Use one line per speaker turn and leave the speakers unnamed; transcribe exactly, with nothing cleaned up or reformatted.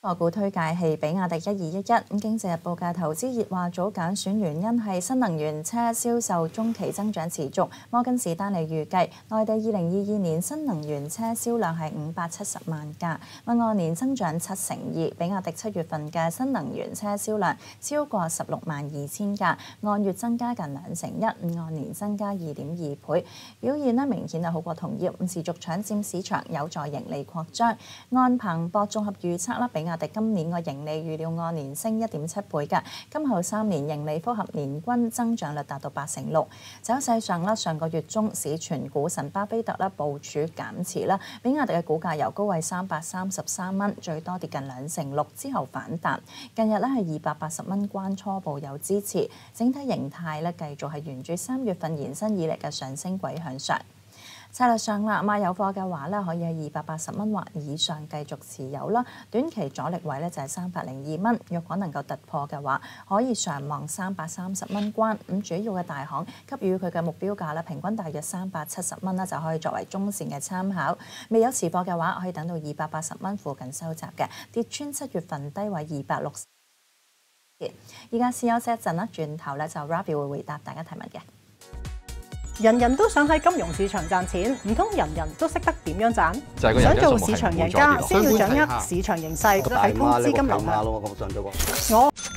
個股推介係比亞迪一二一一。咁經濟日報嘅投資熱話組揀選原因係新能源車銷售中期增長持續。摩根士丹利預計內地二零二二年新能源車銷量係五百七十萬架，按年增長七成二。比亞迪七月份嘅新能源車銷量超過十六萬二千架，按月增加近兩成一，按年增加二點二倍，表現咧明顯係好過同業，持續搶佔市場，有助盈利擴張。按彭博綜合預測啦，比亞迪今年個盈利預料按年升一點七倍嘅，今後三年盈利複合年均增長率達到八成六。走勢上啦，上個月中市傳股神巴菲特啦部署減持啦，比亞迪嘅股價由高位三百三十三蚊，最多跌近兩成六之後反彈，近日咧係二百八十蚊關初步有支持，整體形態咧繼續係沿住三月份延伸以嚟嘅上升軌向上。策略上啦，買有貨嘅話咧，可以喺二百八十蚊或以上繼續持有啦。短期阻力位咧就係三百零二蚊，若果能夠突破嘅話，可以上望三百三十蚊關。咁主要嘅大行給予佢嘅目標價咧，平均大約三百七十蚊啦，就可以作為中線嘅參考。未有持貨嘅話，可以等到二百八十蚊附近收集嘅，跌穿七月份低位二百六十。而家試休息一陣啦，轉頭咧就 Ravi 會回答大家提問嘅。
人人都想喺金融市場賺錢，唔通人人都識得點樣賺？
就係個人
想做市場贏家，先要掌握市場形勢，睇高資金流量。
我想做過。
我